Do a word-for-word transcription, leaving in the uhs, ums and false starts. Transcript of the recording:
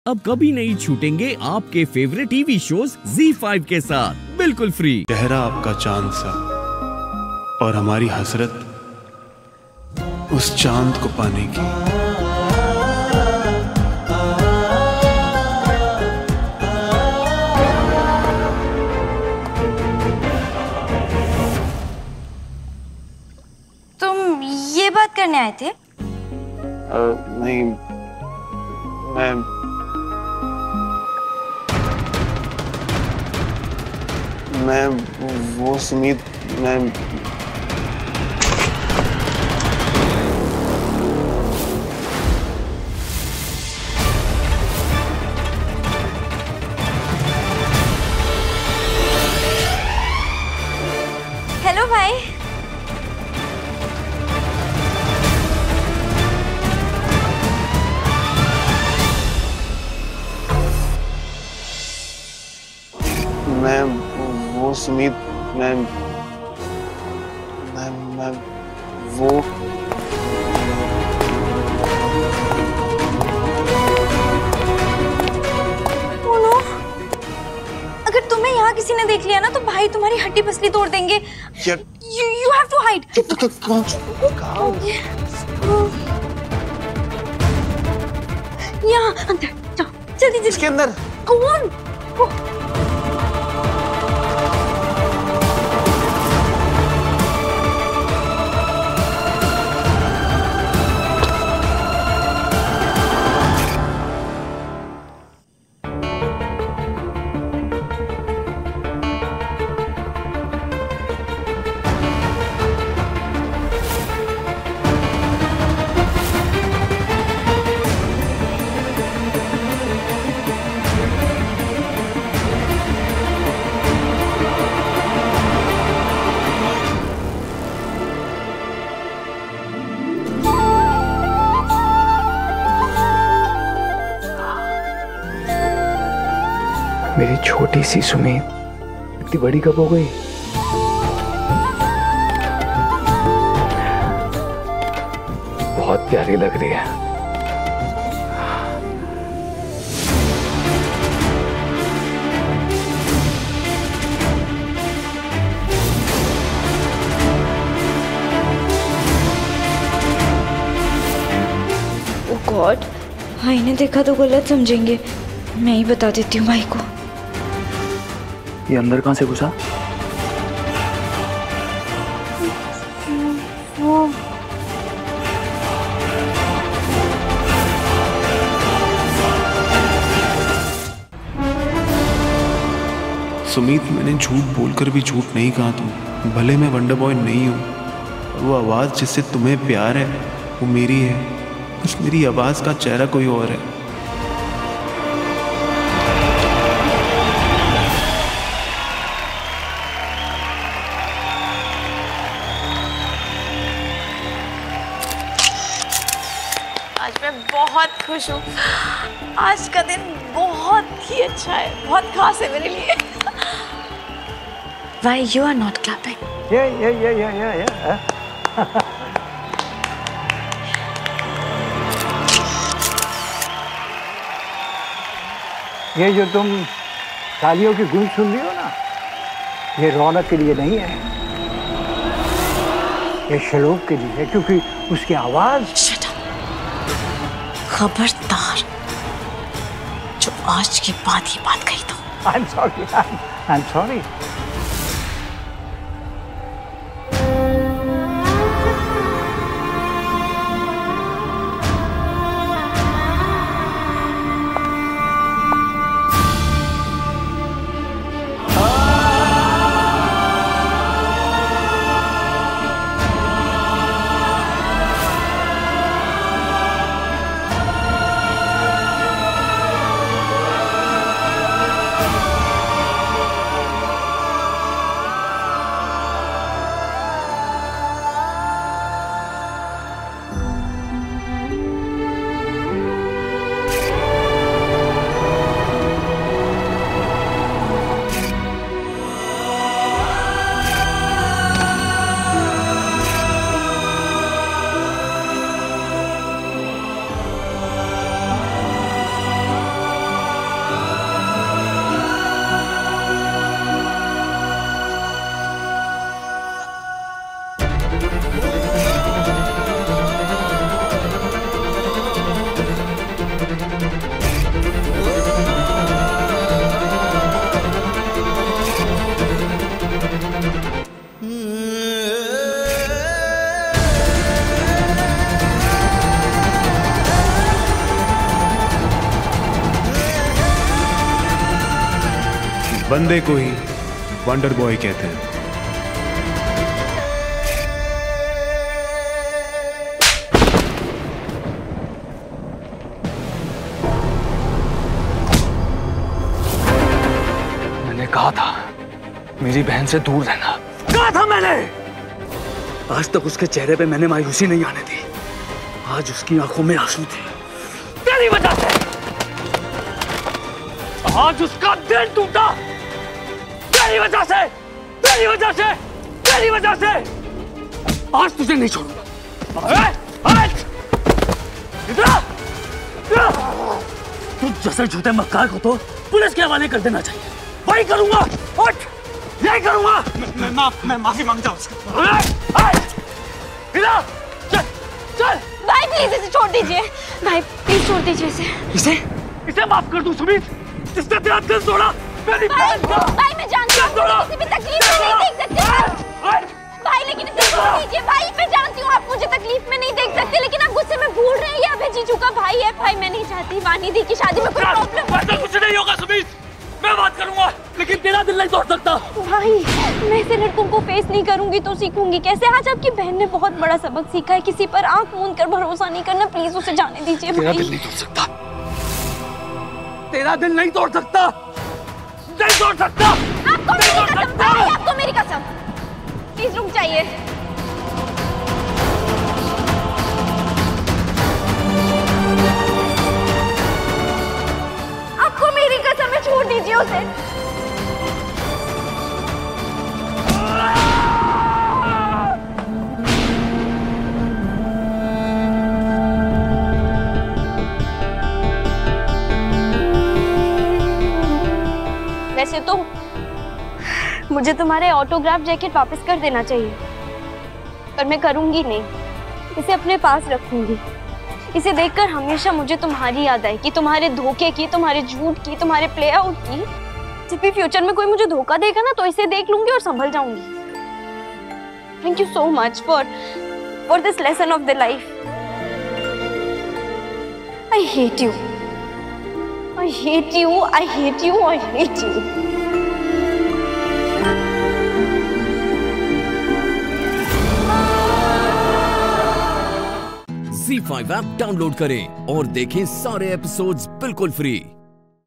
अब कभी नहीं छूटेंगे आपके favourite TV shows Zee five के साथ बिल्कुल फ्री। चेहरा आपका चांद सा और हमारी हसरत उस चांद को पाने की। तुम ये बात करने आए थे? आ, नहीं, मैं मैं वो सुमित मैं हेलो भाई। मैं वो सुमित मैं मैं मैं वो बोलो, अगर तुम्हें यहाँ किसी ने देख लिया ना तो भाई तुम्हारी हड्डी पसली तोड़ देंगे। You you have to hide. यहाँ अंदर जाओ, जल्दी जल्दी। इसके अंदर कौन? मेरी छोटी सी सुमित इतनी बड़ी कब हो गई? बहुत प्यारी लग रही है। ओह गॉड, भाई ने देखा तो गलत समझेंगे। मैं ही बता देती हूँ भाई को। ये अंदर कहाँ से घुसा? वो सुमित, मैंने झूठ बोलकर भी झूठ नहीं कहा तुम। भले मैं वंडर बॉय नहीं हूँ, वो आवाज़ जिससे तुम्हें प्यार है वो मेरी है, बस मेरी आवाज़ का चेहरा कोई और है। आज मैं बहुत खुश हूँ। आज का दिन बहुत ही अच्छा है, बहुत खास है मेरे लिए। Why you are not clapping? Yeah, yeah, yeah, yeah, yeah, yeah. ये जो तुम तालियों की गूंज सुन रही हो ना, ये रौनक के लिए नहीं है, ये श्लोक के लिए है, क्योंकि उसकी आवाज। Shut up. खबरदार जो आज के बाद ही बात कही तो। I'm sorry, I'm, I'm sorry. बंदे को ही वंडर बॉय कहते हैं। मैंने कहा था मेरी बहन से दूर रहना, कहा था मैंने। आज तक उसके चेहरे पे मैंने मायूसी नहीं आने दी। आज उसकी आंखों में आंसू थे तेरी वजह से। आज उसका दिल टूटा तेरी वजह से, तेरी वजह से, तेरी वजह से। आज तुझे नहीं छोड़ूंगा। तुझ जैसे झूठे मक्कार को तो पुलिस के हवाले कर देना चाहिए। वही करूंगा, उठ, यही करूंगा। मैं मैं, मैं माफी मांगता हूँ। चल चल भाई प्लीज इसे छोड़ दीजिए, भाई प्लीज छोड़ दीजिए इसे। इसे इसे माफ कर दूं सुमित, जिसने तेरा दिल तोड़ा। मेरी भाई, भाई मैं जानती हूँ किसी भी तकलीफ में नहीं देख सकते भाई, लेकिन इसे छोड़ दीजिए। भाई मैं जानती हूँ आप मुझे तकलीफ में नहीं देख सकते, लेकिन आप गुस्से में भूल रहे हैं ये अभय जीजू का भाई है। भाई मैं नहीं चाहती वानी दी की शादी में कोई प्रॉब्लम। कुछ नहीं होगा सुमित, मैं बात करूंगा, लेकिन तेरा दिल नहीं तोड़ सकता। भाई मैं ऐसे लड़कों को फेस नहीं करूंगी तो सीखूंगी कैसे? आज आपकी बहन ने बहुत बड़ा सबक सीखा है, किसी पर आंख मूंद कर भरोसा नहीं करना। प्लीज उसे जाने दीजिए। तेरा दिल नहीं तोड़ सकता, तेरा दिल नहीं तोड़ सकता, नहीं तोड़ सकता। आपको मेरी कसम भाई, आपको मेरी कसम। प्लीज रुक जाइए। आपको मेरी कसम है, छोड़ दीजिए उसे। वैसे तो मुझे तुम्हारे ऑटोग्राफ जैकेट वापस कर देना चाहिए, पर मैं करूंगी नहीं। इसे अपने पास रखूंगी। इसे देखकर हमेशा मुझे तुम्हारी याद आएगी, तुम्हारे धोखे की, तुम्हारे झूठ की, तुम्हारे प्ले आउट की। जब भी फ्यूचर में कोई मुझे धोखा देगा ना तो इसे देख लूंगी और संभल जाऊंगी। Thank you so much for for this lesson of the life. I hate you, I hate you, I hate you, I hate you. Zee five app download करें और देखें सारे एपिसोड्स बिल्कुल फ्री।